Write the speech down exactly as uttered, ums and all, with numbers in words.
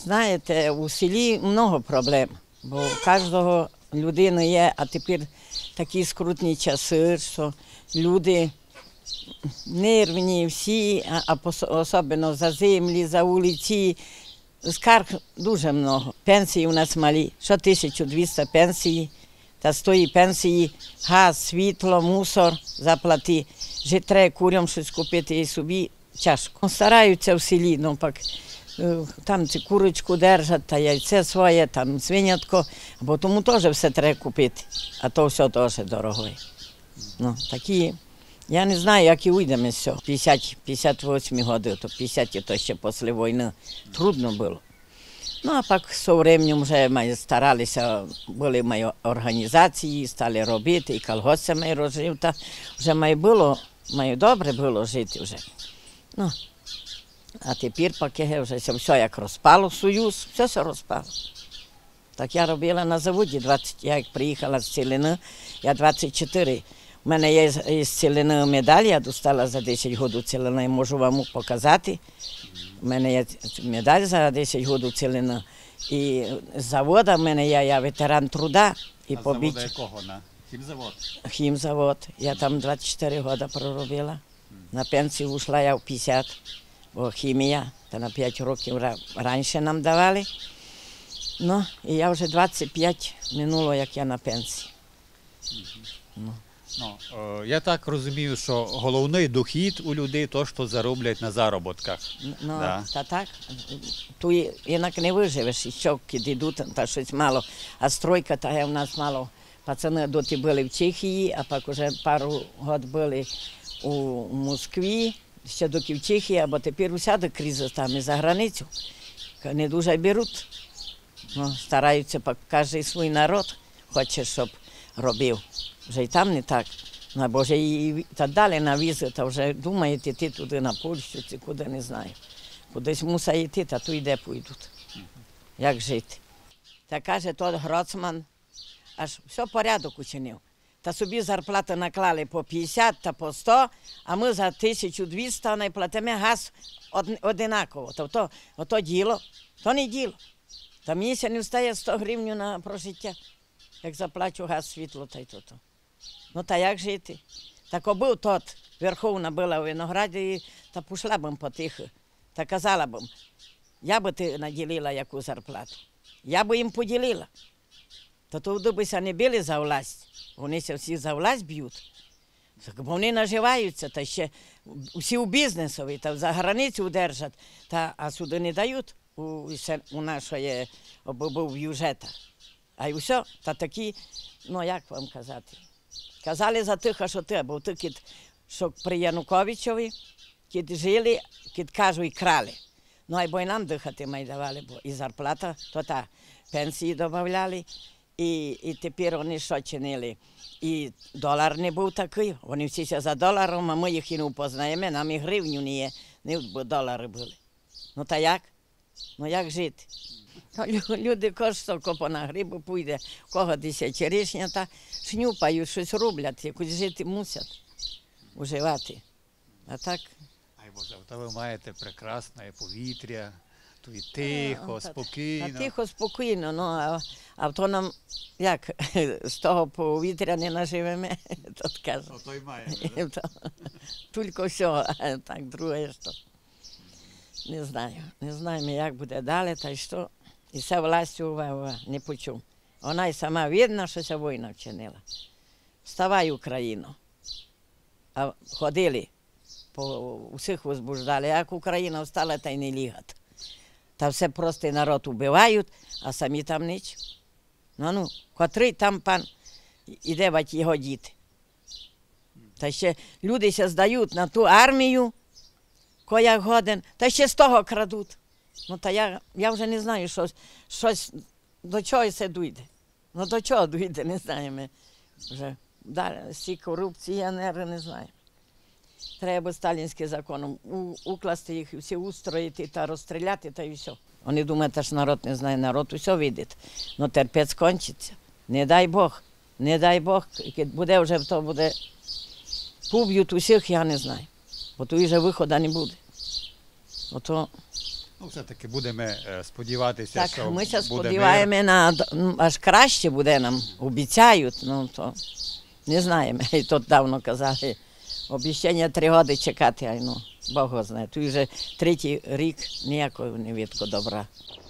Знаєте, у селі много проблем, бо у кожного людини є, а тепер такі скрутні часи, що люди нервні всі, а особливо за землі, за вулиці. Скарг дуже много. Пенсії у нас малі, що тисяча двісті пенсії, та з тої пенсії газ, світло, мусор заплати. Вже треба курям щось купити і собі тяжко. Стараються в селі, ну пак там ці курочку держать, та яйце своє, там свинятко, бо тому теж все треба купити, а то все теж дорого. Ну, такі, я не знаю, як і уйдемо з цього. п'ятдесят п'ятдесят восьмі роки, то п'ятдесят, то ще після війни трудно було. Ну, а пак з часом вже ми старалися, були мої організації, стали робити, і колгосп ми розжив, та вже має було, має добре було жити вже. Ну, а тепер поки вже все як розпало, Союз, все все розпало. Так я робила на заводі, двадцять, я як приїхала з Цілини, я двадцять чотири. У мене є з Цілини медаль, я достала за десять років Цілини, можу вам показати. У мене є медаль за десять років Цілини. І з заводу в мене є, я ветеран труда. І а заводу якого? На хімзавод? Хімзавод. Я там двадцять чотири роки проробила. На пенсію вийшла я в п'ятдесят. Бо хімія, та на п'ять років раніше нам давали. Ну, і я вже двадцять п'ять минуло, як я на пенсії. Ну. Ну, о, я так розумію, що головний дохід у людей – то, що зароблять на заробітках. Ну, да. Та так. Тут інак не виживеш, і щоки йдуть, та щось мало. А стройка, та є в нас мало. Пацани доти були в Чехії, а пак уже пару років були у Москві. Ще доки в Чехії, або тепер усяде криза там і за границю. Не дуже беруть. Ну, стараються, кожен свій народ хоче, щоб робив. Вже і там не так. Ну, або вже і та далі на візи, та вже думають йти туди на Польщу, чи куди, не знаю. Кудись мусить йти, та туди де пойдуть. Як жити? Та каже, той Гроцман, аж все порядок учинив. Та собі зарплати наклали по п'ятдесят та по сто, а ми за тисячу двісті не платимо газ одинаково. Тобто, ото діло, то не діло. Та мені ще не встає сто гривень на прожиття, як заплачу газ, світло та й то-то. Ну та як жити? Так був тот, Верховна була у Винограді, та пішла б по тих, та казала б, я би ти наділила яку зарплату, я би їм поділила. То туди бися не били за власть. Вони се всі за власть б'ють. Бо вони наживаються, та ще всі у бізнесові, та за границю держать, та, а сюди не дають у, у нашої бюджету. А й все, та такі, ну як вам казати, казали за тих, що ти, бо ти, кід, що при Януковичові, кід жили, кід кажуть, і крали. Ну, а бо й нам дихати май давали, бо і зарплата, то та пенсії додавали. І, і тепер вони що чинили? І долар не був такий, вони всі за доларом, а ми їх і не впознаємо, нам і гривню не є, не бо долари були. Ну та як? Ну як жити? Люди кожного по на грибу пойде, у кого десятирічня, та шнюпають, щось роблять, якось жити мусять, уживати. А так? Ай Боже, то ви маєте прекрасне повітря. То і тихо, спокійно. А тихо, спокійно, ну, а, а то нам, як, з того повітря не наживемо, то кажу. То й маємо, да? Тільки все, а так, друге, що. Не знаю, не знаємо, як буде далі, та й що. І ця власть увага не почув. Вона й сама видно, що ця війна вчинила. Вставай, Україно. А ходили, по, усіх возбуждали, як Україна встала, та й не лігать. Та все простий народ убивають, а самі там ніч. Ну, ну, котрий там пан іде бать його діти. Та ще люди ще здають на ту армію, кояк годин, та ще з того крадуть. Ну, та я, я вже не знаю, що, щось, до чого це дійде. Ну, до чого дійде, не знаємо. Вже, да, всі корупції, я не знаю. Треба сталінським законом укласти їх, всі устроїти та розстріляти, та і все. Вони думають, що народ не знає, народ усе видить. Ну терпець кончиться. Не дай Бог, не дай Бог, буде вже, то буде, поб'ють усіх, я не знаю. Бо тут вже виходу не буде. Ото Ну, все-таки будемо е, сподіватися, Так, що ми зараз буде мир. сподіваємося на д- ну, аж краще буде нам, обіцяють, ну то не знаємо, і тут давно казали. Обіцяння три роки чекати, ай ну, Бог його знає. Тут вже третій рік ніякого не видко добра.